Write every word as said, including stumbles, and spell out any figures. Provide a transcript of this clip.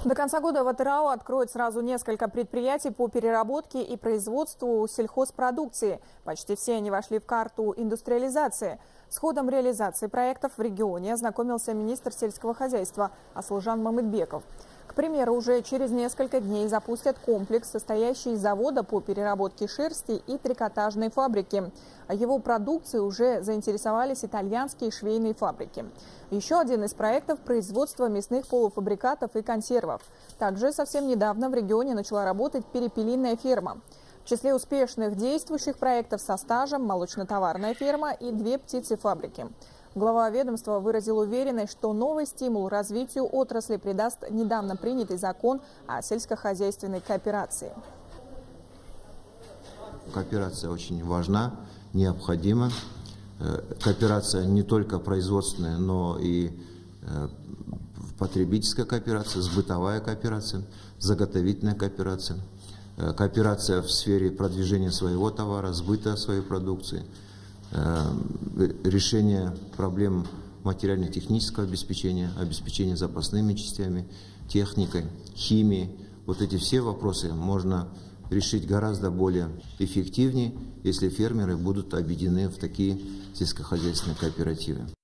До конца года в Атырау откроют сразу несколько предприятий по переработке и производству сельхозпродукции. Почти все они вошли в карту индустриализации. С ходом реализации проектов в регионе ознакомился министр сельского хозяйства Аслужан Мамытбеков. К примеру, уже через несколько дней запустят комплекс, состоящий из завода по переработке шерсти и трикотажной фабрики. Его продукцией уже заинтересовались итальянские швейные фабрики. Еще один из проектов – производство мясных полуфабрикатов и консервов. Также совсем недавно в регионе начала работать перепелиная ферма. В числе успешных действующих проектов со стажем молочно-товарная ферма и две птицефабрики. Глава ведомства выразил уверенность, что новый стимул развитию отрасли придаст недавно принятый закон о сельскохозяйственной кооперации. Кооперация очень важна, необходима. Кооперация не только производственная, но и потребительская кооперация, сбытовая кооперация, заготовительная кооперация, кооперация в сфере продвижения своего товара, сбыта своей продукции, решение проблем материально-технического обеспечения, обеспечения запасными частями, техникой, химией. Вот эти все вопросы можно решить гораздо более эффективнее, если фермеры будут объединены в такие сельскохозяйственные кооперативы.